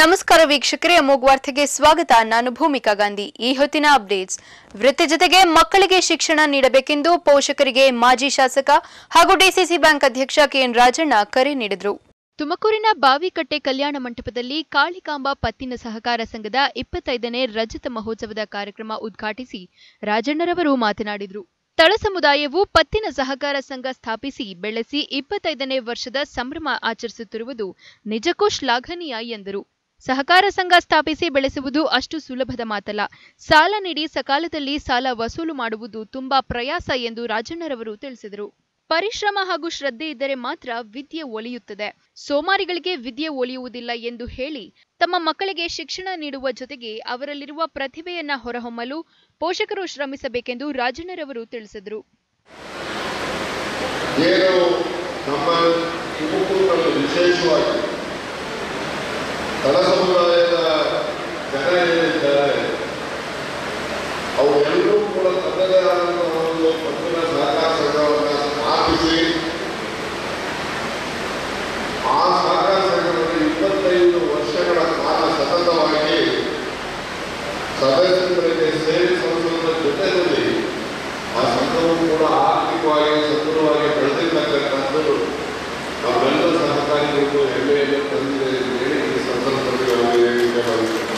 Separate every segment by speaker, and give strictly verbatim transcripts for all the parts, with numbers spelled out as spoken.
Speaker 1: ನಮಸ್ಕಾರ ವೀಕ್ಷಕರೇ, ಅಮೋಘ ವಾರ್ತೆಗೆ ಸ್ವಾಗತ. ನಾನು ಭೂಮಿಕಾ ಗಾಂಧಿ. ಈ ಹೊತ್ತಿನ ಅಪ್ಡೇಟ್ಸ್. ವೃತ್ತಿ ಜೊತೆಗೆ ಮಕ್ಕಳಿಗೆ ಶಿಕ್ಷಣ ನೀಡಬೇಕೆಂದು ಪೋಷಕರಿಗೆ ಮಾಜಿ ಶಾಸಕ ಹಾಗೂ ಡಿಸಿಸಿ ಬ್ಯಾಂಕ್ ಅಧ್ಯಕ್ಷ ಕೆಎನ್ ರಾಜಣ್ಣ ಕರೆ ನೀಡಿದರು. ತುಮಕೂರಿನ ಬಾವಿಕಟ್ಟೆ ಕಲ್ಯಾಣ ಮಂಟಪದಲ್ಲಿ ಕಾಳಿಕಾಂಬಾ ಪತ್ತಿನ ಸಹಕಾರ ಸಂಘದ ಇಪ್ಪತ್ತೈದನೇ ರಜತ ಮಹೋತ್ಸವದ ಕಾರ್ಯಕ್ರಮ ಉದ್ಘಾಟಿಸಿ ರಾಜಣ್ಣರವರು ಮಾತನಾಡಿದರು. ತಳ ಸಮುದಾಯವು ಪತ್ತಿನ ಸಹಕಾರ ಸಂಘ ಸ್ಥಾಪಿಸಿ ಬೆಳೆಸಿ ಇಪ್ಪತ್ತೈದನೇ ವರ್ಷದ ಸಂಭ್ರಮ ಆಚರಿಸುತ್ತಿರುವುದು ನಿಜಕ್ಕೂ ಶ್ಲಾಘನೀಯ ಎಂದರು. ಸಹಕಾರ ಸಂಘ ಸ್ಥಾಪಿಸಿ ಬೆಳೆಸುವುದು ಅಷ್ಟು ಸುಲಭದ ಮಾತಲ್ಲ. ಸಾಲ ನೀಡಿ ಸಕಾಲದಲ್ಲಿ ಸಾಲ ವಸೂಲು ಮಾಡುವುದು ತುಂಬಾ ಪ್ರಯಾಸ ಎಂದು ರಾಜಣ್ಣರವರು ತಿಳಿಸಿದರು. ಪರಿಶ್ರಮ ಹಾಗೂ ಶ್ರದ್ಧೆ ಇದ್ದರೆ ಮಾತ್ರ ವಿದ್ಯೆ ಒಲಿಯುತ್ತದೆ, ಸೋಮಾರಿಗಳಿಗೆ ವಿದ್ಯೆ ಒಲಿಯುವುದಿಲ್ಲ ಎಂದು ಹೇಳಿ ತಮ್ಮ ಮಕ್ಕಳಿಗೆ ಶಿಕ್ಷಣ ನೀಡುವ ಜೊತೆಗೆ ಅವರಲ್ಲಿರುವ ಪ್ರತಿಭೆಯನ್ನ ಹೊರಹೊಮ್ಮಲು ಪೋಷಕರು ಶ್ರಮಿಸಬೇಕೆಂದು ರಾಜಣ್ಣರವರು ತಿಳಿಸಿದರು.
Speaker 2: ತಳ ಸಮುದಾಯದ ಜನ ಏನಿದ್ದಾರೆ ಅವರೆಲ್ಲರೂ ಕೂಡ ತನ್ನದೇ ಆದಂತಹ ಒಂದು ಪತ್ತಿನ ಸಹಕಾರ ಸಂಘವನ್ನು ಸ್ಥಾಪಿಸಿ ಆ ಸಹಕಾರ ಸಂಘದಲ್ಲಿ ಇಪ್ಪತ್ತೈದು ವರ್ಷಗಳ ಕಾಲ ಸತತವಾಗಿ ಸದಸ್ಯರಿಗೆ ಸೇವೆ ಸಲ್ಲಿಸುವುದರ ಜೊತೆಯಲ್ಲಿ ಆ ಸಂಘವು ಕೂಡ ಆರ್ಥಿಕವಾಗಿ ಸದೃಢವಾಗಿ ಬೆಳೆದಿರ್ತಕ್ಕಂಥದ್ದು ನಾವೆಲ್ಲ ಸಹಕಾರಿಗಳಿಗೂ ಹೆಮ್ಮೆಯನ್ನು ತಂದಿದೆ ಎಂದು ಹೇಳಿ ಈ ಸಂದರ್ಭದಲ್ಲಿ ಅವರು ಹೇಳಿಕೆ ಮಾಡಿದ್ದಾರೆ.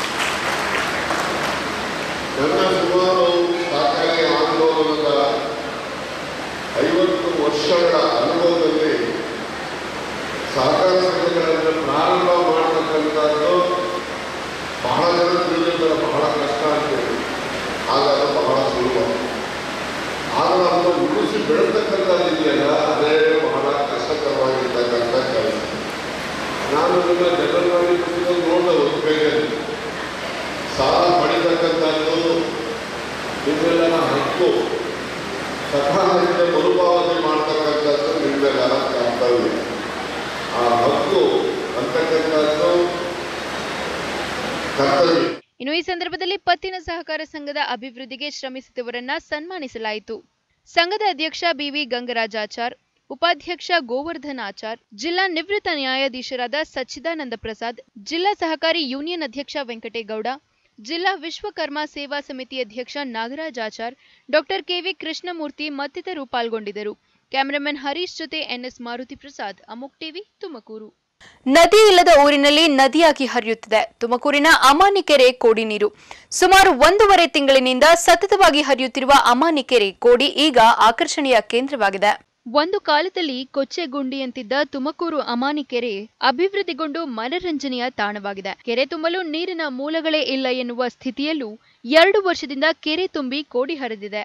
Speaker 2: ನನ್ನ ಸುಮಾರು ಸಹಕಾರಿ ಆಂದೋಲನದ ಐವತ್ತು ವರ್ಷಗಳ ಅನುಭವದಲ್ಲಿ ಸಹಕಾರ ಸಂಘಗಳನ್ನು ಪ್ರಾರಂಭ ಮಾಡತಕ್ಕಂಥದ್ದು ಬಹಳ ಜನ ತಿಳಿದಿದ್ದರೆ ಬಹಳ ಕಷ್ಟ ಆಗ್ತದೆ, ಆಗ ಅದು ಬಹಳ ಸುಲಭ. ಆದರೆ ಅದನ್ನು ಉಳಿಸಿ ಬೆಳೆತಕ್ಕಂಥದ್ದು ಇದೆಯಲ್ಲ, ಅದೇ ಬಹಳ ಕಷ್ಟಕರವಾಗಿರ್ತಕ್ಕಂಥ ಕೆಲಸ. ನಾನು ನಿಮ್ಮ ಜನರಲ್ ಪುಸ್ತಕ ನೋಡಿದ ಹೊರಬೇಕಲ್ಲಿ ಸಾಲ ಪಡಿತಕ್ಕಂಥದ್ದು ನಿಮ್ಮೆಲ್ಲರ ಹಕ್ಕು, ಸಕಾಲದಿಂದ ಮರುಪಾವತಿ ಮಾಡ್ತಕ್ಕಂಥದ್ದು ನಿಮ್ಮೆಲ್ಲರ ಕರ್ತವ್ಯ. ಆ ಹಕ್ಕು ಅಂತಕ್ಕಂಥದ್ದು ಕರ್ತವ್ಯ.
Speaker 1: ಇನ್ನು ಈ ಸಂದರ್ಭದಲ್ಲಿ ಪತ್ತಿನ ಸಹಕಾರ ಸಂಘದ ಅಭಿವೃದ್ಧಿಗೆ ಶ್ರಮಿಸಿದವರನ್ನ ಸನ್ಮಾನಿಸಲಾಯಿತು. ಸಂಘದ ಅಧ್ಯಕ್ಷ ಬಿವಿ ಗಂಗರಾಜಾಚಾರ್, ಉಪಾಧ್ಯಕ್ಷ ಗೋವರ್ಧನ್ ಆಚಾರ್, ಜಿಲ್ಲಾ ನಿವೃತ್ತ ನ್ಯಾಯಾಧೀಶರಾದ ಸಚ್ಚಿದಾನಂದ ಪ್ರಸಾದ್, ಜಿಲ್ಲಾ ಸಹಕಾರಿ ಯೂನಿಯನ್ ಅಧ್ಯಕ್ಷ ವೆಂಕಟೇಗೌಡ, ಜಿಲ್ಲಾ ವಿಶ್ವಕರ್ಮ ಸೇವಾ ಸಮಿತಿ ಅಧ್ಯಕ್ಷ ನಾಗರಾಜಾಚಾರ್, ಡಾಕ್ಟರ್ ಕೆವಿ ಕೃಷ್ಣಮೂರ್ತಿ ಮತ್ತಿತರರು ಪಾಲ್ಗೊಂಡಿದ್ದರು. ಕ್ಯಾಮರಾಮನ್ ಹರೀಶ್ ಜೊತೆ ಎನ್ಎಸ್ ಮಾರುತಿ ಪ್ರಸಾದ್, ಅಮೋಘ್ ಟಿವಿ, ತುಮಕೂರು. ನದಿ ಇಲ್ಲದ ಊರಿನಲ್ಲಿ ನದಿಯಾಗಿ ಹರಿಯುತ್ತಿದೆ ತುಮಕೂರಿನ ಅಮಾನಿ ಕೆರೆ ಕೋಡಿ ನೀರು. ಸುಮಾರು ಒಂದೂವರೆ ತಿಂಗಳಿನಿಂದ ಸತತವಾಗಿ ಹರಿಯುತ್ತಿರುವ ಅಮಾನಿ ಕೆರೆ ಕೋಡಿ ಈಗ ಆಕರ್ಷಣೆಯ ಕೇಂದ್ರವಾಗಿದೆ. ಒಂದು ಕಾಲದಲ್ಲಿ ಕೊಚ್ಚೆಗುಂಡಿಯಂತಿದ್ದ ತುಮಕೂರು ಅಮಾನಿ ಕೆರೆ ಅಭಿವೃದ್ಧಿಗೊಂಡು ಮನರಂಜನೆಯ ತಾಣವಾಗಿದೆ. ಕೆರೆ ತುಂಬಲು ನೀರಿನ ಮೂಲಗಳೇ ಇಲ್ಲ ಎನ್ನುವ ಸ್ಥಿತಿಯಲ್ಲೂ ಎರಡು ವರ್ಷದಿಂದ ಕೆರೆ ತುಂಬಿ ಕೋಡಿ ಹರಿದಿದೆ.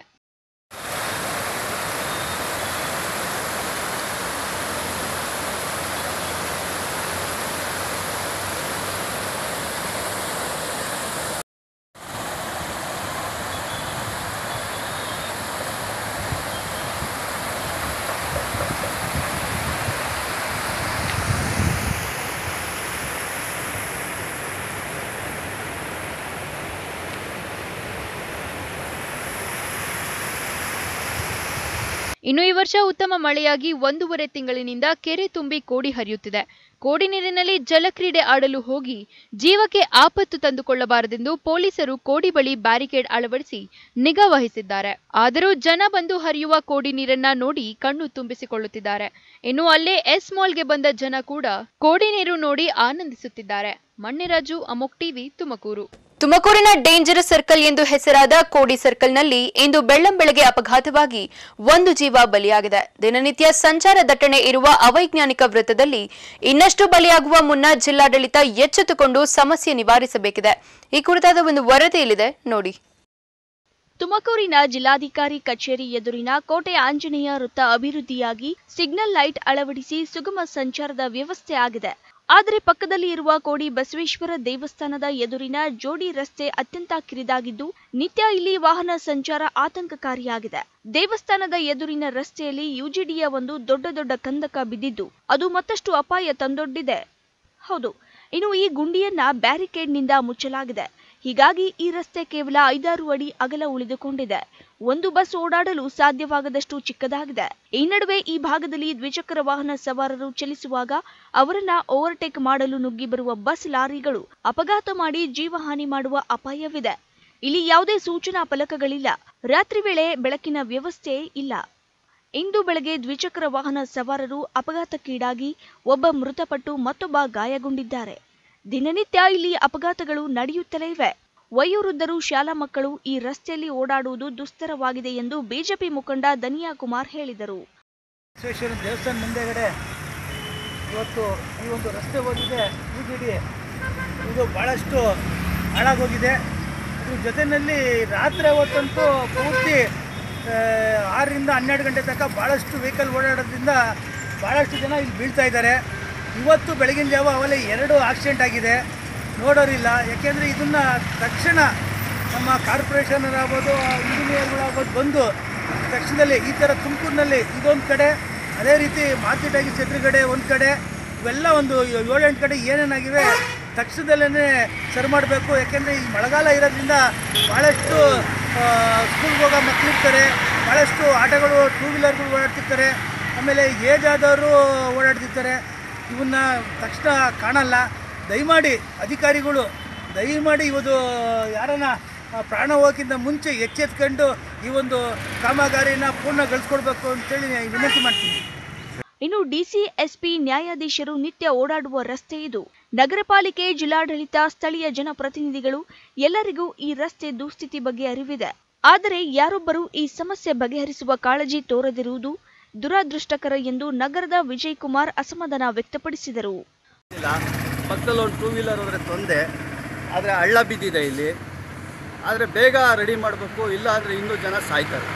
Speaker 1: ಇನ್ನು ಈ ವರ್ಷ ಉತ್ತಮ ಮಳೆಯಾಗಿ ಒಂದೂವರೆ ತಿಂಗಳಿನಿಂದ ಕೆರೆ ತುಂಬಿ ಕೋಡಿ ಹರಿಯುತ್ತಿದೆ. ಕೋಡಿ ನೀರಿನಲ್ಲಿ ಜಲಕ್ರೀಡೆ ಆಡಲು ಹೋಗಿ ಜೀವಕ್ಕೆ ಆಪತ್ತು ತಂದುಕೊಳ್ಳಬಾರದೆಂದು ಪೊಲೀಸರು ಕೋಡಿ ಬಳಿ ಬ್ಯಾರಿಕೇಡ್ ಅಳವಡಿಸಿ ನಿಗಾ ವಹಿಸಿದ್ದಾರೆ. ಆದರೂ ಜನ ಬಂದು ಹರಿಯುವ ಕೋಡಿ ನೀರನ್ನ ನೋಡಿ ಕಣ್ಣು ತುಂಬಿಸಿಕೊಳ್ಳುತ್ತಿದ್ದಾರೆ. ಇನ್ನು ಅಲ್ಲೇ ಎಸ್ ಮಾಲ್ಗೆ ಬಂದ ಜನ ಕೂಡ ಕೋಡಿ ನೀರು ನೋಡಿ ಆನಂದಿಸುತ್ತಿದ್ದಾರೆ. ಮಣ್ಣಿರಾಜು, ಅಮೋಘ್ ಟಿವಿ, ತುಮಕೂರು. ತುಮಕೂರಿನ ಡೇಂಜರಸ್ ಸರ್ಕಲ್ ಎಂದು ಹೆಸರಾದ ಕೋಡಿ ಸರ್ಕಲ್ನಲ್ಲಿ ಇಂದು ಬೆಳ್ಳಂಬೆಳಗ್ಗೆ ಅಪಘಾತವಾಗಿ ಒಂದು ಜೀವ ಬಲಿಯಾಗಿದೆ. ದಿನನಿತ್ಯ ಸಂಚಾರ ದಟ್ಟಣೆ ಇರುವ ಅವೈಜ್ಞಾನಿಕ ವೃತ್ತದಲ್ಲಿ ಇನ್ನಷ್ಟು ಬಲಿಯಾಗುವ ಮುನ್ನ ಜಿಲ್ಲಾಡಳಿತ ಎಚ್ಚೆತ್ತುಕೊಂಡು ಸಮಸ್ಯೆ ನಿವಾರಿಸಬೇಕಿದೆ. ಈ ಕುರಿತಾದ ಒಂದು ವರದಿ ಇಲ್ಲಿದೆ ನೋಡಿ.
Speaker 3: ತುಮಕೂರಿನ ಜಿಲ್ಲಾಧಿಕಾರಿ ಕಚೇರಿ ಎದುರಿನ ಕೋಟೆ ಆಂಜನೇಯ ವೃತ್ತ ಅಭಿವೃದ್ಧಿಯಾಗಿ ಸಿಗ್ನಲ್ ಲೈಟ್ ಅಳವಡಿಸಿ ಸುಗಮ ಸಂಚಾರದ ವ್ಯವಸ್ಥೆ ಆಗಿದೆ. ಆದರೆ ಪಕ್ಕದಲ್ಲಿ ಇರುವ ಕೋಡಿ ಬಸವೇಶ್ವರ ದೇವಸ್ಥಾನದ ಎದುರಿನ ಜೋಡಿ ರಸ್ತೆ ಅತ್ಯಂತ ಕಿರಿದಾಗಿದ್ದು ನಿತ್ಯ ಇಲ್ಲಿ ವಾಹನ ಸಂಚಾರ ಆತಂಕಕಾರಿಯಾಗಿದೆ. ದೇವಸ್ಥಾನದ ಎದುರಿನ ರಸ್ತೆಯಲ್ಲಿ ಯುಜಿಡಿಯ ಒಂದು ದೊಡ್ಡ ದೊಡ್ಡ ಕಂದಕ ಬಿದ್ದಿದ್ದು ಅದು ಮತ್ತಷ್ಟು ಅಪಾಯ ತಂದೊಡ್ಡಿದೆ. ಹೌದು, ಇನ್ನು ಈ ಗುಂಡಿಯನ್ನ ಬ್ಯಾರಿಕೇಡ್ನಿಂದ ಮುಚ್ಚಲಾಗಿದೆ. ಹೀಗಾಗಿ ಈ ರಸ್ತೆ ಕೇವಲ ಐದಾರು ಅಡಿ ಅಗಲ ಉಳಿದುಕೊಂಡಿದೆ. ಒಂದು ಬಸ್ ಓಡಾಡಲು ಸಾಧ್ಯವಾಗದಷ್ಟು ಚಿಕ್ಕದಾಗಿದೆ. ಈ ನಡುವೆ ಈ ಭಾಗದಲ್ಲಿ ದ್ವಿಚಕ್ರ ವಾಹನ ಸವಾರರು ಚಲಿಸುವಾಗ ಅವರನ್ನ ಓವರ್ಟೇಕ್ ಮಾಡಲು ನುಗ್ಗಿ ಬರುವ ಬಸ್ ಲಾರಿಗಳು ಅಪಘಾತ ಮಾಡಿ ಜೀವಹಾನಿ ಮಾಡುವ ಅಪಾಯವಿದೆ. ಇಲ್ಲಿ ಯಾವುದೇ ಸೂಚನಾ ಫಲಕಗಳಿಲ್ಲ. ರಾತ್ರಿ ವೇಳೆ ಬೆಳಕಿನ ವ್ಯವಸ್ಥೆ ಇಲ್ಲ. ಇಂದು ಬೆಳಗ್ಗೆ ದ್ವಿಚಕ್ರ ವಾಹನ ಸವಾರರು ಅಪಘಾತಕ್ಕೀಡಾಗಿ ಒಬ್ಬ ಮೃತಪಟ್ಟು ಮತ್ತೊಬ್ಬ ಗಾಯಗೊಂಡಿದ್ದಾರೆ. ದಿನನಿತ್ಯ ಇಲ್ಲಿ ಅಪಘಾತಗಳು ನಡೆಯುತ್ತಲೇ ಇವೆ. ವಯೋವೃದ್ಧರು, ಶಾಲಾ ಮಕ್ಕಳು ಈ ರಸ್ತೆಯಲ್ಲಿ ಓಡಾಡುವುದು ದುಸ್ತರವಾಗಿದೆ ಎಂದು ಬಿಜೆಪಿ ಮುಖಂಡ ಧನಿಯಾ ಕುಮಾರ್ ಹೇಳಿದರು.
Speaker 4: ದೇವಸ್ಥಾನ ಮುಂದೆಗಡೆ ಇವತ್ತು ಈ ಒಂದು ರಸ್ತೆ ಹೋಗಿದೆ. ಯುಜಿಡಿ ಇದು ಬಹಳಷ್ಟು ಹಾಳಾಗೋಗಿದೆ. ಇದ್ರ ಜೊತೆಯಲ್ಲಿ ರಾತ್ರಿ ಹೊತ್ತಂತೂ ಪೂರ್ತಿ ಆರರಿಂದ ಹನ್ನೆರಡು ಗಂಟೆ ತನಕ ಭಾಳಷ್ಟು ವೆಹಿಕಲ್ ಓಡಾಡೋದ್ರಿಂದ ಭಾಳಷ್ಟು ಜನ ಇಲ್ಲಿ ಬೀಳ್ತಾ ಇದ್ದಾರೆ. ಇವತ್ತು ಬೆಳಗಿನ ಜಾವ ಅವಲ್ಲಿ ಎರಡು ಆಕ್ಸಿಡೆಂಟ್ ಆಗಿದೆ. ನೋಡೋರಿಲ್ಲ. ಯಾಕೆಂದರೆ ಇದನ್ನು ತಕ್ಷಣ ನಮ್ಮ ಕಾರ್ಪೊರೇಷನರಾಗ್ಬೋದು, ಇಂಜಿನಿಯರ್ಗಳಾಗ್ಬೋದು ಬಂದು ತಕ್ಷಣದಲ್ಲಿ ಈ ಥರ ತುಮಕೂರಿನಲ್ಲಿ ಇದೊಂದು ಕಡೆ, ಅದೇ ರೀತಿ ಮಾರ್ಕೆಟ್ ಆಗಿ ಎದುರುಗಡೆ ಒಂದು ಕಡೆ, ಇವೆಲ್ಲ ಒಂದು ಏಳೆಂಟು ಕಡೆ ಏನೇನಾಗಿವೆ ತಕ್ಷಣದಲ್ಲೇ ಸರಿ ಮಾಡಬೇಕು. ಯಾಕೆಂದರೆ ಈ ಮಳೆಗಾಲ ಇರೋದ್ರಿಂದ ಭಾಳಷ್ಟು ಸ್ಕೂಲ್ಗೆ ಹೋಗೋ ಮಕ್ಕಳಿರ್ತಾರೆ, ಭಾಳಷ್ಟು ಆಟೋಗಳು, ಟೂ ವೀಲರ್ಗಳು ಓಡಾಡ್ತಿರ್ತಾರೆ, ಆಮೇಲೆ ಏಜ್ ಆದವರು ಓಡಾಡ್ತಿರ್ತಾರೆ. ಇವನ್ನ ತಕ್ಷಣ ಕಾಣಲ್ಲ. ದಯಮಾಡಿ ಅಧಿಕಾರಿಗಳು ದಯಮಾಡಿ ಇವತ್ತು ಯಾರನ್ನ ಪ್ರಾಣ ಹೋಗೋಕ್ಕಿಂತ ಮುಂಚೆ ಎಚ್ಚೆತ್ಕೊಂಡು ಈ ಒಂದು ಕಾಮಗಾರಿನ ಪೂರ್ಣಗೊಳಿಸ್ಕೊಡ್ಬೇಕು ಅಂತೇಳಿ ವಿನಂತಿ ಮಾಡ್ತೀನಿ.
Speaker 3: ಇನ್ನು ಡಿಸಿ, ಎಸ್ಪಿ, ನ್ಯಾಯಾಧೀಶರು ನಿತ್ಯ ಓಡಾಡುವ ರಸ್ತೆ ಇದು. ನಗರ ಪಾಲಿಕೆ, ಜಿಲ್ಲಾಡಳಿತ, ಸ್ಥಳೀಯ ಜನಪ್ರತಿನಿಧಿಗಳು ಎಲ್ಲರಿಗೂ ಈ ರಸ್ತೆ ದುಸ್ಥಿತಿ ಬಗ್ಗೆ ಅರಿವಿದೆ. ಆದರೆ ಯಾರೊಬ್ಬರು ಈ ಸಮಸ್ಯೆ ಬಗೆಹರಿಸುವ ಕಾಳಜಿ ತೋರದಿರುವುದು ದುರಾದೃಷ್ಟಕರ ಎಂದು ನಗರದ ವಿಜಯ್ ಕುಮಾರ್ ಅಸಮಾಧಾನ ವ್ಯಕ್ತಪಡಿಸಿದರು.
Speaker 5: ಪಕ್ಕದಲ್ಲಿ ಒಂದು ಟೂ ವೀಲರ್ ಹೋದರೆ ತೊಂದರೆ, ಆದರೆ ಹಳ್ಳ ಬಿದ್ದಿದೆ ಇಲ್ಲಿ. ಆದರೆ ಬೇಗ ರೆಡಿ ಮಾಡಬೇಕು, ಇಲ್ಲ ಆದರೆ ಇನ್ನೂ ಜನ ಸಾಯ್ತಾರೆ.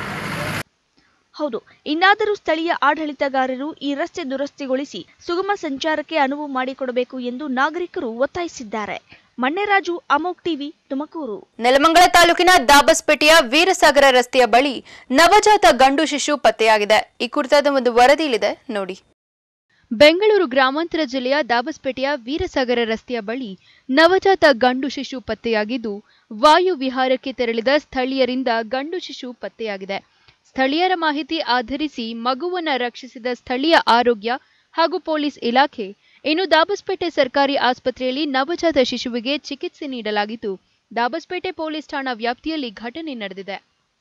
Speaker 3: ಹೌದು, ಇನ್ನಾದರೂ ಸ್ಥಳೀಯ ಆಡಳಿತಗಾರರು ಈ ರಸ್ತೆ ದುರಸ್ತಿಗೊಳಿಸಿ ಸುಗಮ ಸಂಚಾರಕ್ಕೆ ಅನುವು ಮಾಡಿಕೊಡಬೇಕು ಎಂದು ನಾಗರಿಕರು ಒತ್ತಾಯಿಸಿದ್ದಾರೆ. ಮಣ್ಣೆರಾಜು, ಅಮೋಕ್ ಟಿವಿ, ತುಮಕೂರು.
Speaker 1: ನೆಲಮಂಗಲ ತಾಲೂಕಿನ ದಾಬಸ್ಪೇಟೆಯ ವೀರಸಾಗರ ರಸ್ತೆಯ ಬಳಿ ನವಜಾತ ಗಂಡು ಶಿಶು ಪತ್ತೆಯಾಗಿದೆ. ಈ ಕುರಿತಾದ ಒಂದು ವರದಿ ಇಲ್ಲಿದೆ ನೋಡಿ. ಬೆಂಗಳೂರು ಗ್ರಾಮಾಂತರ ಜಿಲ್ಲೆಯ ದಾಬಸ್ಪೇಟೆಯ ವೀರಸಾಗರ ರಸ್ತೆಯ ಬಳಿ ನವಜಾತ ಗಂಡು ಶಿಶು ಪತ್ತೆಯಾಗಿದ್ದು, ವಾಯು ವಿಹಾರಕ್ಕೆ ತೆರಳಿದ ಸ್ಥಳೀಯರಿಂದ ಗಂಡು ಶಿಶು ಪತ್ತೆಯಾಗಿದೆ. ಸ್ಥಳೀಯರ ಮಾಹಿತಿ ಆಧರಿಸಿ ಮಗುವನ್ನ ರಕ್ಷಿಸಿದ ಸ್ಥಳೀಯ ಆರೋಗ್ಯ ಹಾಗೂ ಪೊಲೀಸ್ ಇಲಾಖೆ, ಇನ್ನು ದಾಬಸ್ಪೇಟೆ ಸರ್ಕಾರಿ ಆಸ್ಪತ್ರೆಯಲ್ಲಿ ನವಜಾತ ಶಿಶುವಿಗೆ ಚಿಕಿತ್ಸೆ ನೀಡಲಾಗಿದ್ದು, ದಾಬಸ್ಪೇಟೆ ಪೊಲೀಸ್ ಠಾಣಾ ವ್ಯಾಪ್ತಿಯಲ್ಲಿ ಘಟನೆ ನಡೆದಿದೆ.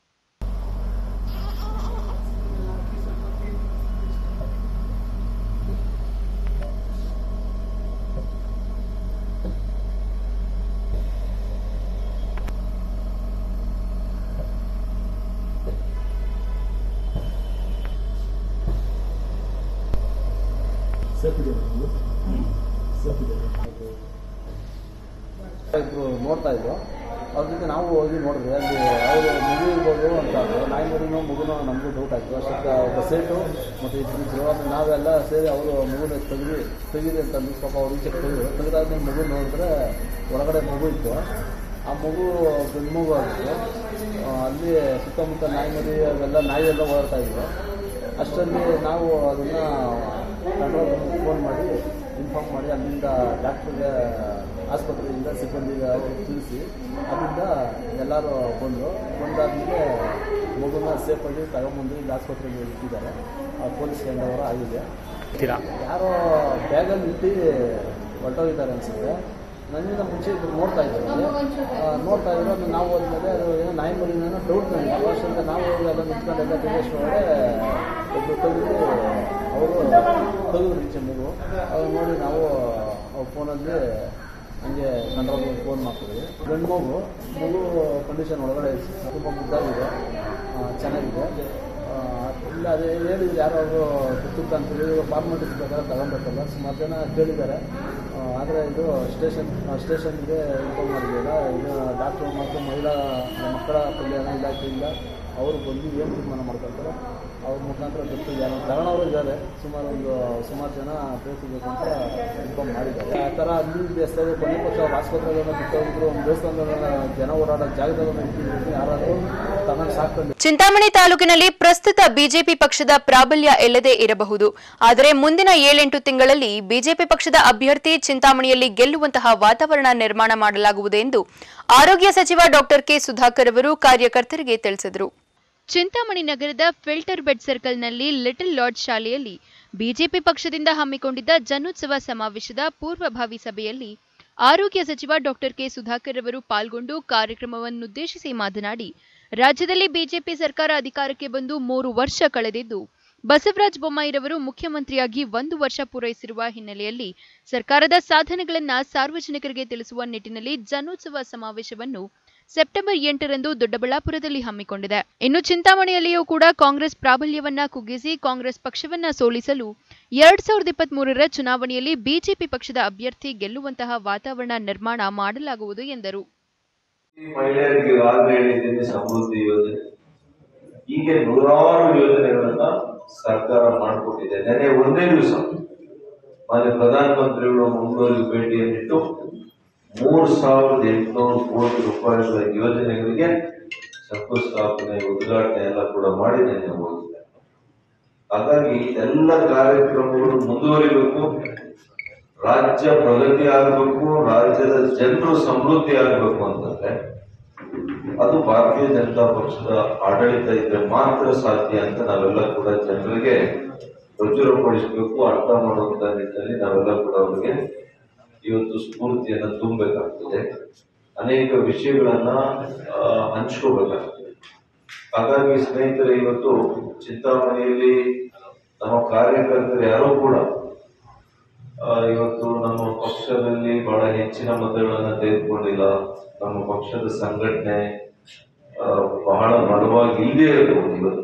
Speaker 5: ಇಬ್ರು ನೋಡ್ತಾ ಇದ್ರು. ಅವ್ರ ಜೊತೆ ನಾವು ಹೋಗಿ ನೋಡಿದ್ವಿ. ಅಲ್ಲಿ ಅವರು ಮಗು ಇರ್ಬೋದು ಅಂತ ನಾಯಿ ಮರಿನೋ ಮಗುನೋ ನಮಗೂ ಡೌಟ್ ಆಯಿತು. ಅಷ್ಟಕ್ಕೆ ಒಬ್ಬ ಸೇಟು ಮತ್ತು ಇಬ್ಬರಿದ್ರು. ಅದು ನಾವೆಲ್ಲ ಸೇರಿ ಅವರು ಮಗುನ ತೆಗ್ದು ತೆಗೀರಿ ಅಂತಂದು ಪಾಪ ಅವ್ರು ಈಚೆ ತೆಗೆದ್ರು. ತೆಗೆದಾದ್ಮೇಲೆ ಮಗು ನೋಡಿದ್ರೆ ಒಳಗಡೆ ಮಗು ಇತ್ತು. ಆ ಮಗು ಗಂಡು ಮಗು ಆಗಿತ್ತು. ಅಲ್ಲಿ ಸುತ್ತಮುತ್ತ ನಾಯಿ ಮರಿ ಅವೆಲ್ಲ ನಾಯಿ ಎಲ್ಲ ಓಡಾಡ್ತಾ ಇದ್ವು. ಅಷ್ಟರಲ್ಲಿ ನಾವು ಅದನ್ನು ಕಂಟ್ರೋಲ್ ಫೋನ್ ಮಾಡಿ ಇನ್ಫಾರ್ಮ್ ಮಾಡಿ ಅಲ್ಲಿಂದ ಡಾಕ್ಟ್ರಿಗೆ, ಆಸ್ಪತ್ರೆಯಿಂದ ಸಿಬ್ಬಂದಿಗೆ ಅವರು ತಿಳಿಸಿ ಅಲ್ಲಿಂದ ಎಲ್ಲರೂ ಬಂದರು. ಬಂದಾದಮೇಲೆ ಮಗುನ ಸೇಫಾಗಿ ತಗೊಂಬಂದು ಇಲ್ಲಿ ಆಸ್ಪತ್ರೆಗೆ ಇಟ್ಟಿದ್ದಾರೆ. ಪೊಲೀಸ್ ಕಂಡವರು ಆಗಿದೆ. ಯಾರೋ ಬ್ಯಾಗಲ್ಲಿ ಇಟ್ಟು ಹೊರಟೋಗಿದ್ದಾರೆ ಅನಿಸುತ್ತೆ. ನನ್ನಿಂದ ಮುಂಚೆ ಇಬ್ಬರು ನೋಡ್ತಾ ಇದ್ದಾರೆ. ನೋಡ್ತಾ ಇದ್ರು. ಅದು ನಾವು ಹೋದ್ಮೇಲೆ ಅದು ಏನೋ ನಾಯಿ ಮರಿನ ಡೌಟ್ ನನಗೆ. ಅವಶ್ಯಕ ನಾವು ಎಲ್ಲ ನಿಂತ್ಕೊಂಡೆಲ್ಲ ತಿಂಗಳಷ್ಟೊಳಗಡೆ ಒಬ್ಬರು ತೆಗೆದು ಅವರು ತೆಗೆದು ರೀಚೆ ಮಗು. ಅವ್ರು ನೋಡಿ ನಾವು ಅವ್ರ ಫೋನಲ್ಲಿ ಹಂಗೆ ಕಂಟ್ರೋಲ್ ಫೋನ್ ಮಾಡ್ತಿದ್ವಿ. ಗಂಡು ಮಗು ಮಗು ಕಂಡೀಷನ್ ಒಳಗಡೆ ತುಂಬ ಮುದ್ದಾಗಿದೆ, ಚೆನ್ನಾಗಿದೆ. ಇಲ್ಲ ಅದೇ ಹೇಳಿದ್ರು ಯಾರೋ ಅವರು ಗೊತ್ತಿತ್ತು ಅಂತೇಳಿ ಫಾರ್ಮಾಲಿಟೀಸ್ ಪ್ರಕಾರ ತಗೊಬೇಕಲ್ಲ. ಸುಮಾರು ಜನ ಕೇಳಿದ್ದಾರೆ. ಆದರೆ ಇದು ಸ್ಟೇಷನ್ ಸ್ಟೇಷನ್ಗೆ ಇನ್ಫಾರ್ಮ್ ಮಾಡಿದ್ದೀರ. ಇದು ಡಾಕ್ಟ್ರು ಮತ್ತು ಮಹಿಳಾ ಮಕ್ಕಳ ಕಲ್ಯಾಣ ಇಲಾಖೆಯಿಂದ ಅವರು ಬಂದು ಏನು ತೀರ್ಮಾನ ಮಾಡ್ಕೊಳ್ತಾರೆ ಅವ್ರ ಮುಖಾಂತರ ಗೊತ್ತು ಯಾರು ತಗೊಳ್ಳೋರು ಇದ್ದಾರೆ. ಸುಮಾರು ಒಂದು ಸುಮಾರು ಜನ ಬೇಯಿಸಬೇಕು ಅಂತ ಇನ್ಫಾರ್ಮ್ ಮಾಡಿದ್ದಾರೆ. ಆ ಥರ ಅಲ್ಲಿ ದೇವಸ್ಥಾನ ಕೊನೆ ಪಕ್ಷ ಅವ್ರ ಆಸ್ಪತ್ರೆಗಳನ್ನ ಬಿಟ್ಟೋಗಿದ್ರು, ಒಂದು ದೇವಸ್ಥಾನಗಳನ್ನ ಜನ ಓಡಾಡೋ ಜಾಗಗಳನ್ನು ಇಟ್ಟಿದ್ರು, ಯಾರಾದರೂ ತಗೊಂಡು ಸಾಕೊಂಡು.
Speaker 1: ಚಿಂತಾಮಣಿ ತಾಲೂಕಿನಲ್ಲಿ ಪ್ರಸ್ತುತ ಬಿಜೆಪಿ ಪಕ್ಷದ ಪ್ರಾಬಲ್ಯ ಎಲ್ಲದೇ ಇರಬಹುದು, ಆದರೆ ಮುಂದಿನ ಏಳೆಂಟು ತಿಂಗಳಲ್ಲಿ ಬಿಜೆಪಿ ಪಕ್ಷದ ಅಭ್ಯರ್ಥಿ ಚಿಂತಾಮಣಿಯಲ್ಲಿ ಗೆಲ್ಲುವಂತಹ ವಾತಾವರಣ ನಿರ್ಮಾಣ ಮಾಡಲಾಗುವುದು ಎಂದು ಆರೋಗ್ಯ ಸಚಿವ ಡಾಕ್ಟರ್ ಕೆ ಸುಧಾಕರ್ ಅವರು ಕಾರ್ಯಕರ್ತರಿಗೆ ತಿಳಿಸಿದರು. ಚಿಂತಾಮಣಿ ನಗರದ ಫಿಲ್ಟರ್ ಬೆಡ್ ಸರ್ಕಲ್ನಲ್ಲಿ ಲಿಟಲ್ ಲಾರ್ಡ್ ಶಾಲೆಯಲ್ಲಿ ಬಿಜೆಪಿ ಪಕ್ಷದಿಂದ ಹಮ್ಮಿಕೊಂಡಿದ್ದ ಜನೋತ್ಸವ ಸಮಾವೇಶದ ಪೂರ್ವಭಾವಿ ಸಭೆಯಲ್ಲಿ ಆರೋಗ್ಯ ಸಚಿವ ಡಾಕ್ಟರ್ ಕೆ ಸುಧಾಕರ್ ಅವರು ಪಾಲ್ಗೊಂಡು ಕಾರ್ಯಕ್ರಮವನ್ನುದ್ದೇಶಿಸಿ ಮಾತನಾಡಿ, ರಾಜ್ಯದಲ್ಲಿ ಬಿಜೆಪಿ ಸರ್ಕಾರ ಅಧಿಕಾರಕ್ಕೆ ಬಂದು ಮೂರು ವರ್ಷ ಕಳೆದಿದ್ದು ಬಸವರಾಜ ಬೊಮ್ಮಾಯಿರವರು ಮುಖ್ಯಮಂತ್ರಿಯಾಗಿ ಒಂದು ವರ್ಷ ಪೂರೈಸಿರುವ ಹಿನ್ನೆಲೆಯಲ್ಲಿ ಸರ್ಕಾರದ ಸಾಧನೆಗಳನ್ನು ಸಾರ್ವಜನಿಕರಿಗೆ ತಿಳಿಸುವ ನಿಟ್ಟಿನಲ್ಲಿ ಜನೋತ್ಸವ ಸಮಾವೇಶವನ್ನು ಸೆಪ್ಟೆಂಬರ್ ಎಂಟರಂದು ದೊಡ್ಡಬಳ್ಳಾಪುರದಲ್ಲಿ ಹಮ್ಮಿಕೊಂಡಿದೆ. ಇನ್ನು ಚಿಂತಾಮಣಿಯಲ್ಲಿಯೂ ಕೂಡ ಕಾಂಗ್ರೆಸ್ ಪ್ರಾಬಲ್ಯವನ್ನ ಕುಗ್ಗಿಸಿ ಕಾಂಗ್ರೆಸ್ ಪಕ್ಷವನ್ನ ಸೋಲಿಸಲು ಎರಡ್ ಸಾವಿರದ ಇಪ್ಪತ್ತ್ ಮೂರರ ಚುನಾವಣೆಯಲ್ಲಿ ಬಿಜೆಪಿ ಪಕ್ಷದ ಅಭ್ಯರ್ಥಿ ಗೆಲ್ಲುವಂತಹ ವಾತಾವರಣ ನಿರ್ಮಾಣ ಮಾಡಲಾಗುವುದು ಎಂದರು.
Speaker 6: ಮಹಿಳೆಯರಿಗೆ ಹೇಳಿದ್ದೀನಿ ಸಮೃದ್ಧಿ ಯೋಜನೆ, ಹೀಗೆ ನೂರಾರು ಯೋಜನೆಗಳನ್ನ ಸರ್ಕಾರ ಮಾಡಿಕೊಟ್ಟಿದೆ. ನೆನೆ ಒಂದೇ ದಿವಸ ಮಾನ್ಯ ಪ್ರಧಾನಮಂತ್ರಿಗಳು ಮಂಗಳೂರಿಗೆ ಭೇಟಿಯನ್ನಿಟ್ಟು ಮೂರು ಸಾವಿರದ ಎಂಟುನೂರು ಕೋಟಿ ರೂಪಾಯಿಗಳ ಯೋಜನೆಗಳಿಗೆ ಶಂಕುಸ್ಥಾಪನೆ ಉದ್ಘಾಟನೆ ಎಲ್ಲ ಕೂಡ ಮಾಡಿ ನೆನೆ ಹೋಗಿದೆ. ಹಾಗಾಗಿ ಎಲ್ಲ ಕಾರ್ಯಕ್ರಮಗಳು ಮುಂದುವರಿಬೇಕು, ರಾಜ್ಯ ಪ್ರಗತಿ ಆಗಬೇಕು, ರಾಜ್ಯದ ಜನರು ಸಮೃದ್ಧಿ ಆಗಬೇಕು ಅಂತಂದ್ರೆ ಅದು ಭಾರತೀಯ ಜನತಾ ಪಕ್ಷದ ಆಡಳಿತ ಇದ್ರೆ ಮಾತ್ರ ಸಾಧ್ಯ ಅಂತ ನಾವೆಲ್ಲ ಕೂಡ ಜನರಿಗೆ ಪ್ರಚುರಪಡಿಸಬೇಕು, ಅರ್ಥ ಮಾಡುವಂತ ನಿಟ್ಟಿನಲ್ಲಿ ನಾವೆಲ್ಲ ಕೂಡ ಅವರಿಗೆ ಇವತ್ತು ಸ್ಫೂರ್ತಿಯನ್ನ ತುಂಬಬೇಕಾಗ್ತದೆ, ಅನೇಕ ವಿಷಯಗಳನ್ನ ಹಂಚ್ಕೋಬೇಕಾಗ್ತದೆ. ಹಾಗಾಗಿ ಸ್ನೇಹಿತರೆ, ಇವತ್ತು ಚಿಂತಾಮಣಿಯಲ್ಲಿ ನಮ್ಮ ಕಾರ್ಯಕರ್ತರು ಯಾರೂ ಕೂಡ ಇವತ್ತು ನಮ್ಮ ಪಕ್ಷದಲ್ಲಿ ಬಹಳ ಹೆಚ್ಚಿನ ಮತಗಳನ್ನ ತೆಗೆದುಕೊಂಡಿಲ್ಲ. ನಮ್ಮ ಪಕ್ಷದ ಸಂಘಟನೆ ಬಹಳ ಬಲವಾಗಿ ಇಲ್ಲೇ ಇರಬಹುದು ಇವತ್ತು.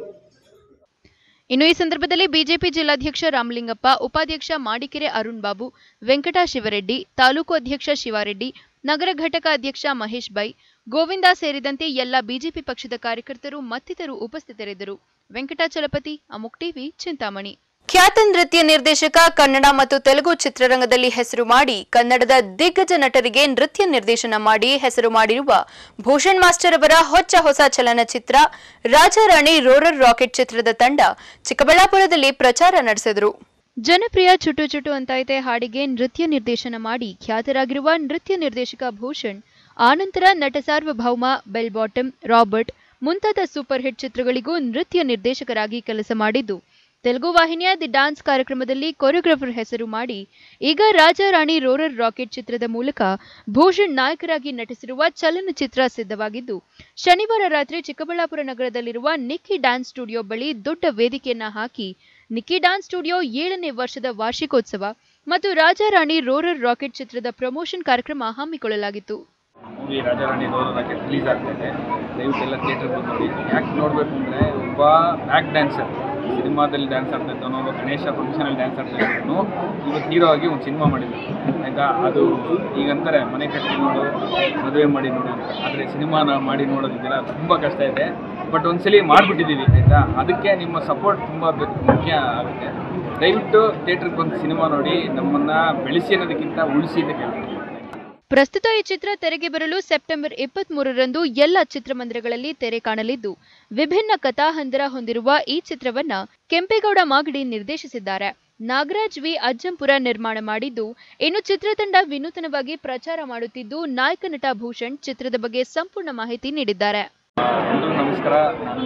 Speaker 1: ಇನ್ನು ಈ ಸಂದರ್ಭದಲ್ಲಿ ಬಿಜೆಪಿ ಜಿಲ್ಲಾಧ್ಯಕ್ಷ ರಾಮಲಿಂಗಪ್ಪ, ಉಪಾಧ್ಯಕ್ಷ ಮಾಡಿಕೆರೆ ಅರುಣ್ ಬಾಬು, ವೆಂಕಟ ಶಿವರೆಡ್ಡಿ, ತಾಲೂಕು ಅಧ್ಯಕ್ಷ ಶಿವಾರೆಡ್ಡಿ, ನಗರ ಘಟಕ ಅಧ್ಯಕ್ಷ ಮಹೇಶ್ ಬೈ, ಗೋವಿಂದ ಸೇರಿದಂತೆ ಎಲ್ಲ ಬಿಜೆಪಿ ಪಕ್ಷದ ಕಾರ್ಯಕರ್ತರು ಮತ್ತಿತರರು ಉಪಸ್ಥಿತರಿದ್ದರು. ವೆಂಕಟಾಚಲಪತಿ, ಅಮುಕ್ ಟಿವಿ, ಚಿಂತಾಮಣಿ. ಖ್ಯಾತ ನೃತ್ಯ ನಿರ್ದೇಶಕ, ಕನ್ನಡ ಮತ್ತು ತೆಲುಗು ಚಿತ್ರರಂಗದಲ್ಲಿ ಹೆಸರು ಮಾಡಿ ಕನ್ನಡದ ದಿಗ್ಗಜ ನಟರಿಗೆ ನೃತ್ಯ ನಿರ್ದೇಶನ ಮಾಡಿ ಹೆಸರು ಮಾಡಿರುವ ಭೂಷಣ್ ಮಾಸ್ಟರ್ ಅವರ ಹೊಚ್ಚ ಹೊಸ ಚಲನಚಿತ್ರ ರಾಜಾರಾಣಿ ರೋರರ್ ರಾಕೆಟ್ ಚಿತ್ರದ ತಂಡ ಚಿಕ್ಕಬಳ್ಳಾಪುರದಲ್ಲಿ ಪ್ರಚಾರ ನಡೆಸಿದರು. ಜನಪ್ರಿಯ ಚುಟು ಚುಟು ಅಂತಾಯ್ತೆ ಹಾಡಿಗೆ ನೃತ್ಯ ನಿರ್ದೇಶನ ಮಾಡಿ ಖ್ಯಾತರಾಗಿರುವ ನೃತ್ಯ ನಿರ್ದೇಶಕ ಭೂಷಣ್ ಆನಂತರ Nata Saarvabhouma, bell bottom, Robert ಮುಂತಾದ ಸೂಪರ್ ಹಿಟ್ ಚಿತ್ರಗಳಿಗೂ ನೃತ್ಯ ನಿರ್ದೇಶಕರಾಗಿ ಕೆಲಸ ಮಾಡಿದ್ದು ತೆಲುಗು ವಾಹಿನಿಯ ದಿ ಡಾನ್ಸ್ ಕಾರ್ಯಕ್ರಮದಲ್ಲಿ ಕೊರಿಯೋಗ್ರಾಫರ್ ಹೆಸರು ಮಾಡಿ ಈಗ ರಾಜಾರಾಣಿ ರೋರರ್ ರಾಕೆಟ್ ಚಿತ್ರದ ಮೂಲಕ ಭೂಷಣ್ ನಾಯಕರಾಗಿ ನಟಿಸಿರುವ ಚಲನಚಿತ್ರ ಸಿದ್ಧವಾಗಿದ್ದು ಶನಿವಾರ ರಾತ್ರಿ ಚಿಕ್ಕಬಳ್ಳಾಪುರ ನಗರದಲ್ಲಿರುವ ನಿಕ್ಕಿ ಡ್ಯಾನ್ಸ್ ಸ್ಟುಡಿಯೋ ಬಳಿ ದೊಡ್ಡ ವೇದಿಕೆಯನ್ನ ಹಾಕಿ ನಿಕ್ಕಿ ಡ್ಯಾನ್ಸ್ ಸ್ಟುಡಿಯೋ ಏಳನೇ ವರ್ಷದ ವಾರ್ಷಿಕೋತ್ಸವ ಮತ್ತು ರಾಜಾರಾಣಿ ರೋರರ್ ರಾಕೆಟ್ ಚಿತ್ರದ ಪ್ರಮೋಷನ್ ಕಾರ್ಯಕ್ರಮ ಹಮ್ಮಿಕೊಳ್ಳಲಾಗಿತ್ತು.
Speaker 7: Movie Rajarani roarer rocket release ಆಗ್ತಾ ಇದೆ. ದಯವಿಟ್ಟು ಎಲ್ಲ ಥಿಯೇಟರ್ ಬಂದು ನೋಡಿ. ಯಾಕೆ ನೋಡಬೇಕು ಅಂದರೆ, ಒಬ್ಬ ಬ್ಯಾಕ್ ಡ್ಯಾನ್ಸರ್ ಸಿನಿಮಾದಲ್ಲಿ ಡ್ಯಾನ್ಸ್ ಆಡ್ತಾ ಇದ್ದವನು, ಒಬ್ಬ ಗಣೇಶ ಫಂಕ್ಷನಲ್ಲಿ ಡ್ಯಾನ್ಸ್ ಆಡ್ತಾ ಇದ್ದವನು ಇವತ್ತು ಹೀರೋ ಆಗಿ ಒಂದು ಸಿನಿಮಾ ಮಾಡಿದ್ರು ಆಯಿತಾ. ಅದು ಈಗಂತಾರೆ ಮನೆ ಕಟ್ಟಿ ನೋಡು, ಮದುವೆ ಮಾಡಿ ನೋಡು ಅಂತ. ಆದರೆ ಸಿನಿಮಾನ ಮಾಡಿ ನೋಡೋದಿದೆಯಲ್ಲ ತುಂಬ ಕಷ್ಟ ಇದೆ. ಬಟ್ ಒಂದ್ಸಲಿ ಮಾಡಿಬಿಟ್ಟಿದ್ದೀವಿ ಆಯಿತಾ. ಅದಕ್ಕೆ ನಿಮ್ಮ ಸಪೋರ್ಟ್ ತುಂಬ ಮುಖ್ಯ ಆಗುತ್ತೆ. ದಯವಿಟ್ಟು ಥಿಯೇಟ್ರಿಗೆ ಬಂದು ಸಿನಿಮಾ ನೋಡಿ, ನಮ್ಮನ್ನು ಬೆಳೆಸಿ ಅನ್ನೋದಕ್ಕಿಂತ ಉಳಿಸಿ ಅಂತ ಕೇಳ್ತೀನಿ.
Speaker 1: ಪ್ರಸ್ತುತ ಈ ಚಿತ್ರ ತೆರೆಗೆ ಬರಲು ಸೆಪ್ಟೆಂಬರ್ ಇಪ್ಪತ್ತ್ ಮೂರರಂದು ಎಲ್ಲ ಚಿತ್ರಮಂದಿರಗಳಲ್ಲಿ ತೆರೆ ಕಾಣಲಿದ್ದು ವಿಭಿನ್ನ ಕಥಾಹಂದರ ಹೊಂದಿರುವ ಈ ಚಿತ್ರವನ್ನ ಕೆಂಪೇಗೌಡ ಮಾಗಡಿ ನಿರ್ದೇಶಿಸಿದ್ದಾರೆ. ನಾಗರಾಜ್ ವಿ ಅಜ್ಜಂಪುರ ನಿರ್ಮಾಣ ಮಾಡಿದ್ದು, ಇನ್ನು ಚಿತ್ರತಂಡ ವಿನೂತನವಾಗಿ ಪ್ರಚಾರ ಮಾಡುತ್ತಿದ್ದು ನಾಯಕ ನಟ ಭೂಷಣ್ ಚಿತ್ರದ ಬಗ್ಗೆ ಸಂಪೂರ್ಣ ಮಾಹಿತಿ ನೀಡಿದ್ದಾರೆ.
Speaker 7: ನಮಸ್ಕಾರ, ನಾನು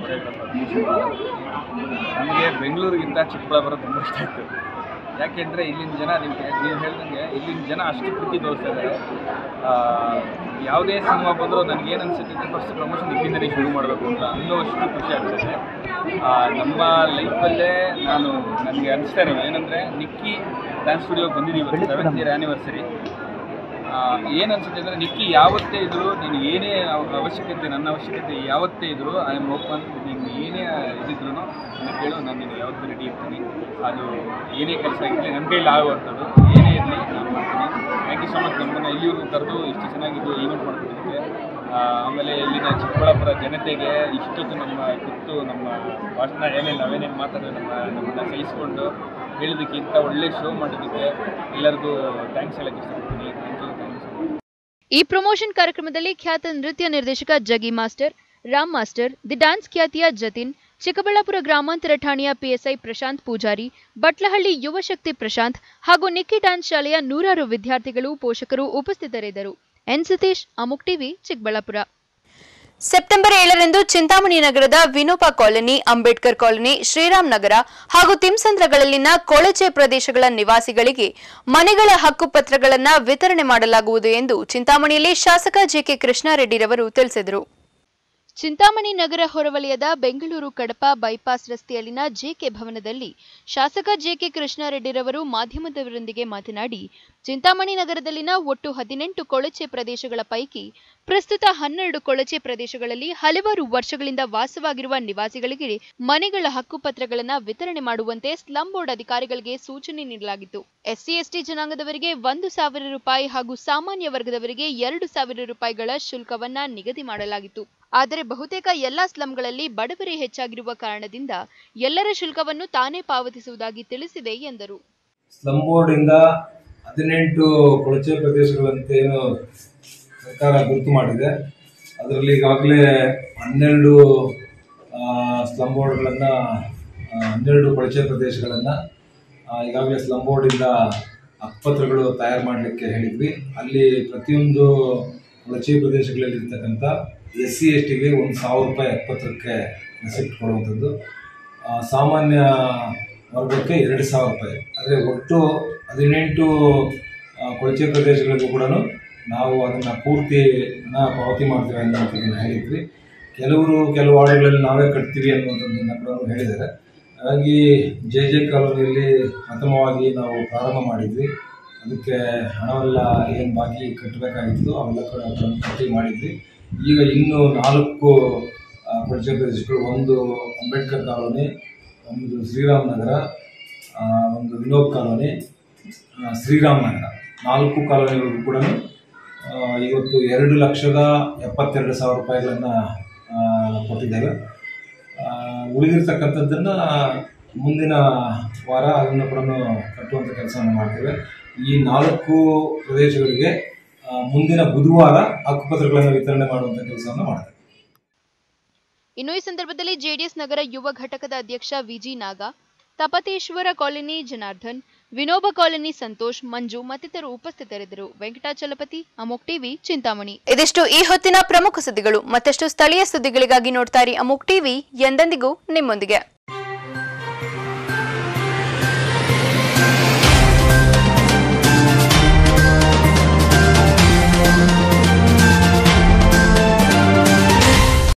Speaker 7: ನನಗೆ ಬೆಂಗಳೂರಿಗಿಂತ ಚಿಕ್ಕಬಳ್ಳಾಪುರ ತುಂಬ ಇಷ್ಟ ಆಯಿತು. ಯಾಕೆಂದರೆ ಇಲ್ಲಿನ ಜನ ನಿಮಗೆ ನೀವು ಹೇಳ್ದಂಗೆ ಇಲ್ಲಿನ ಜನ ಅಷ್ಟು ಪ್ರೀತಿ ತೋರಿಸ್ತಾ ಇದ್ದಾರೆ. ಯಾವುದೇ ಸಿನಿಮಾ ಬಂದರೂ ನನಗೇನು ಅನಿಸುತ್ತೆ, ಫಸ್ಟ್ ಪ್ರಮೋಷನ್ ಇಲ್ಲಿಂದಲೇ ಶುರು ಮಾಡಬೇಕು ಅಂತ ಅನ್ನೋಷ್ಟು ಖುಷಿ ಆಗ್ತದೆ. ನಮ್ಮ ಲೈಫಲ್ಲೇ ನಾನು ನನಗೆ ಅನಿಸ್ತಾ ಇರೋದು ಏನಂದರೆ, ನಿಕ್ಕಿ ಡ್ಯಾನ್ಸ್ ಸ್ಟುಡಿಯೋಗೆ ಬಂದಿದ್ದೀವಿ ಸೆವೆಂತ್ ಇಯರ್ ಆ್ಯನಿವರ್ಸರಿ. ಏನು ಅನಿಸುತ್ತೆ ಅಂದರೆ, ನಿಕ್ಕಿ ಯಾವತ್ತೇ ಇದ್ದರೂ ನೀನು ಏನೇ ಅವಶ್ಯಕತೆ, ನನ್ನ ಅವಶ್ಯಕತೆ ಯಾವತ್ತೇ ಇದ್ದರೂ ಐ ಆಮ್ ಓಪನ್. ನೀನು ಏನೇ ಇದ್ದಿದ್ರು ನನಗೆ ಕೇಳು, ನಾನು ನೀನು ಯಾವತ್ತೂ ರೆಡಿ ಇರ್ತೀನಿ. ಅದು ಏನೇ ಕೆಲಸ ಆಗಿರಲಿ, ನನ್ನ ಕೈಲಿ ಆಗುವಂಥದ್ದು ಏನೇ ಇರಲಿ ನಾನು ಮಾಡ್ತೀನಿ. Thank you so much. ನಮ್ಮನ್ನು ಇಲ್ಲಿವರೆಗೂ ಕರೆದು ಇಷ್ಟು ಚೆನ್ನಾಗಿದ್ದು ಈವೆಂಟ್ ಮಾಡ್ಕೊಟ್ಟಿದ್ದಕ್ಕೆ ಆಮೇಲೆ ಇಲ್ಲಿನ ಚಿಕ್ಕಬಳ್ಳಾಪುರ ಜನತೆಗೆ ಇಷ್ಟೊತ್ತು ನಮ್ಮ ಕುತ್ತು ನಮ್ಮ ಭಾಷಣ ಏನೇನು ನಾವೇನೇನು ಮಾತಾಡಿದ್ರೆ ನಮ್ಮ ನಮ್ಮನ್ನು ಸಹಿಸ್ಕೊಂಡು ಹೇಳೋದಕ್ಕಿಂತ ಒಳ್ಳೆ ಶೋ ಮಾಡೋದಕ್ಕೆ ಎಲ್ಲರಿಗೂ ಥ್ಯಾಂಕ್ಸ್ ಹೇಳಕ್ಕೆ ಇಷ್ಟಪಡ್ತೀನಿ. Thank you thanks.
Speaker 3: ಈ ಪ್ರಮೋಷನ್ ಕಾರ್ಯಕ್ರಮದಲ್ಲಿ ಖ್ಯಾತ ನೃತ್ಯ ನಿರ್ದೇಶಕ Jaggi master, Ram master, the dance ಖ್ಯಾತಿಯ ಜತಿನ್, ಚಿಕ್ಕಬಳ್ಳಾಪುರ ಗ್ರಾಮಾಂತರ ಠಾಣೆಯ ಪಿಎಸ್ಐ ಪ್ರಶಾಂತ್ ಪೂಜಾರಿ, ಬಟ್ಲಹಳ್ಳಿ ಯುವಶಕ್ತಿ ಪ್ರಶಾಂತ್ ಹಾಗೂ ನಿಕ್ಕಿ ಡ್ಯಾನ್ಸ್ ಶಾಲೆಯ ನೂರಾರು ವಿದ್ಯಾರ್ಥಿಗಳು, ಪೋಷಕರು ಉಪಸ್ಥಿತರಿದ್ದರು. N Satish, Amogh TV, Chikkaballapur.
Speaker 1: September ಏಳರಂದು ಚಿಂತಾಮಣಿ ನಗರದ ವಿನೋಬ ಕಾಲೋನಿ, ಅಂಬೇಡ್ಕರ್ ಕಾಲೋನಿ, ಶ್ರೀರಾಮ್ ನಗರ ಹಾಗೂ ತಿಮ್ಸಂದ್ರಗಳಲ್ಲಿನ ಕೊಳಚೆ ಪ್ರದೇಶಗಳ ನಿವಾಸಿಗಳಿಗೆ ಮನೆಗಳ ಹಕ್ಕುಪತ್ರಗಳನ್ನು ವಿತರಣೆ ಮಾಡಲಾಗುವುದು ಎಂದು ಚಿಂತಾಮಣಿಯಲ್ಲಿ ಶಾಸಕ ಜೆಕೆ ಕೃಷ್ಣಾರೆಡ್ಡಿರವರು ತಿಳಿಸಿದರು.
Speaker 3: ಚಿಂತಾಮಣಿ ನಗರ ಹೊರವಲಯದ ಬೆಂಗಳೂರು ಕಡಪ ಬೈಪಾಸ್ ರಸ್ತೆಯಲ್ಲಿನ ಜೆಕೆ ಭವನದಲ್ಲಿ ಶಾಸಕ ಜೆಕೆ ಕೃಷ್ಣಾರೆಡ್ಡಿರವರು ಮಾಧ್ಯಮದವರೊಂದಿಗೆ ಮಾತನಾಡಿ, ಚಿಂತಾಮಣಿ ನಗರದಲ್ಲಿನ ಒಟ್ಟು ಹದಿನೆಂಟು ಕೊಳಚೆ ಪ್ರದೇಶಗಳ ಪೈಕಿ ಪ್ರಸ್ತುತ ಹನ್ನೆರಡು ಕೊಳಚೆ ಪ್ರದೇಶಗಳಲ್ಲಿ ಹಲವಾರು ವರ್ಷಗಳಿಂದ ವಾಸವಾಗಿರುವ ನಿವಾಸಿಗಳಿಗೆ ಮನೆಗಳ ಹಕ್ಕುಪತ್ರಗಳನ್ನು ವಿತರಣೆ ಮಾಡುವಂತೆ ಸ್ಲಂ ಬೋರ್ಡ್ ಅಧಿಕಾರಿಗಳಿಗೆ ಸೂಚನೆ ನೀಡಲಾಗಿತ್ತು. ಎಸ್ಸಿ ಎಸ್ಟಿ ಜನಾಂಗದವರಿಗೆ ಒಂದು ಸಾವಿರ ರೂಪಾಯಿ ಹಾಗೂ ಸಾಮಾನ್ಯ ವರ್ಗದವರಿಗೆ ಎರಡು ಸಾವಿರ ರೂಪಾಯಿಗಳ ಶುಲ್ಕವನ್ನ ನಿಗದಿ ಮಾಡಲಾಗಿತ್ತು. ಆದರೆ ಬಹುತೇಕ ಎಲ್ಲಾ ಸ್ಲಂಗಳಲ್ಲಿ ಬಡವರೇ ಹೆಚ್ಚಾಗಿರುವ ಕಾರಣದಿಂದ ಎಲ್ಲರ ಶುಲ್ಕವನ್ನು ತಾನೇ ಪಾವತಿಸುವುದಾಗಿ ತಿಳಿಸಿದೆ ಎಂದರು.
Speaker 8: ಸ್ಲಂ ಬೋರ್ಡ್ ಇಂದ ಹದಿನೆಂಟು ಕೊಳಚೆ ಪ್ರದೇಶಗಳಂತೆ ಏನು ಸರ್ಕಾರ ಗುರುತು ಮಾಡಿದೆ, ಅದರಲ್ಲಿ ಈಗಾಗಲೇ ಹನ್ನೆರಡು ಸ್ಲಂ ಬೋರ್ಡ್ಗಳನ್ನು ಹನ್ನೆರಡು ಕೊಳಚೆ ಪ್ರದೇಶಗಳನ್ನು ಈಗಾಗಲೇ ಸ್ಲಂ ಬೋರ್ಡಿಂದ ಹಕ್ಕುಪತ್ರಗಳು ತಯಾರು ಮಾಡಲಿಕ್ಕೆ ಹೇಳಿದ್ವಿ. ಅಲ್ಲಿ ಪ್ರತಿಯೊಂದು ಕೊಳಚೆ ಪ್ರದೇಶಗಳಲ್ಲಿರ್ತಕ್ಕಂಥ ಎಸ್ ಸಿ ಎಸ್ ಟಿಗೆ ಒಂದು ಸಾವಿರ ರೂಪಾಯಿ ಹಕ್ಕುಪತ್ರಕ್ಕೆ ರೆಸಿಪ್ಟ್ ಕೊಡುವಂಥದ್ದು, ಸಾಮಾನ್ಯ ವರ್ಗಕ್ಕೆ ಎರಡು ಸಾವಿರ ರೂಪಾಯಿ. ಆದರೆ ಒಟ್ಟು ಹದಿನೆಂಟು ಕೊಳಚೆ ಪ್ರದೇಶಗಳಿಗೂ ಕೂಡ ನಾವು ಅದನ್ನು ಪೂರ್ತಿ ಹಣ ಪಾವತಿ ಮಾಡ್ತೇವೆ ಅನ್ನೋದನ್ನು ಹೇಳಿದ್ವಿ. ಕೆಲವರು ಕೆಲವು ವಾರ್ಡ್ಗಳಲ್ಲಿ ನಾವೇ ಕಟ್ತೀವಿ ಅನ್ನುವಂಥದ್ದನ್ನು ಕೂಡ ಹೇಳಿದ್ದಾರೆ. ಹಾಗಾಗಿ ಜೆ ಜೆ ಕಾಲೋನಿಯಲ್ಲಿ ಪ್ರಥಮವಾಗಿ ನಾವು ಪ್ರಾರಂಭ ಮಾಡಿದ್ವಿ. ಅದಕ್ಕೆ ಹಣವೆಲ್ಲ ಏನು ಬಾಕಿ ಕಟ್ಟಬೇಕಾಗಿತ್ತು ಅವೆಲ್ಲ ಕೂಡ ಕಟ್ಟಿ ಮಾಡಿದ್ವಿ. ಈಗ ಇನ್ನೂ ನಾಲ್ಕು ಕೊಳಚೆ ಪ್ರದೇಶಗಳು, ಒಂದು ಅಂಬೇಡ್ಕರ್ ಕಾಲೋನಿ, ಒಂದು ಶ್ರೀರಾಮ್ ನಗರ, ಒಂದು ವಿನೋಬ್ ಕಾಲೋನಿ, ಶ್ರೀರಾಮ್ ನಗರ, ನಾಲ್ಕು ಕಾಲೋನಿಗಳಿಗೂ ಕೂಡ ಇವತ್ತು ಎರಡು ಲಕ್ಷದ ಎಪ್ಪತ್ತೆರಡು ಸಾವಿರ ರೂಪಾಯಿಗಳನ್ನು ಕೊಟ್ಟಿದ್ದೇವೆ. ಉಳಿದಿರ್ತಕ್ಕಂಥದ್ದನ್ನು ಮುಂದಿನ ವಾರ ಅದನ್ನು ಕೂಡ ಕಟ್ಟುವಂಥ ಕೆಲಸವನ್ನು ಮಾಡ್ತೇವೆ. ಈ ನಾಲ್ಕು ಪ್ರದೇಶಗಳಿಗೆ ಮುಂದಿನ ಬುಧವಾರ ಹಕ್ಕುಪತ್ರಗಳನ್ನು ವಿತರಣೆ ಮಾಡುವಂಥ ಕೆಲಸವನ್ನು ಮಾಡ್ತೇವೆ.
Speaker 3: ಇನ್ನು ಈ ಸಂದರ್ಭದಲ್ಲಿ ಜೆಡಿಎಸ್ ನಗರ ಯುವ ಘಟಕದ ಅಧ್ಯಕ್ಷ VG Naga, Tapateshwara colony Janardhan, Vinoba colony Santosh, Manju ಮತ್ತಿತರರು ಉಪಸ್ಥಿತರಿದ್ದರು. ವೆಂಕಟಾಚಲಪತಿ, ಅಮೋಕ್ ಟಿವಿ, ಚಿಂತಾಮಣಿ.
Speaker 1: ಇದಿಷ್ಟು ಈ ಹೊತ್ತಿನ ಪ್ರಮುಖ ಸುದ್ದಿಗಳು. ಮತ್ತಷ್ಟು ಸ್ಥಳೀಯ ಸುದ್ದಿಗಳಿಗಾಗಿ ನೋಡ್ತಾ ಇರಿ ಅಮೋಕ್ ಟಿವಿ, ಎಂದೆಂದಿಗೂ ನಿಮ್ಮೊಂದಿಗೆ.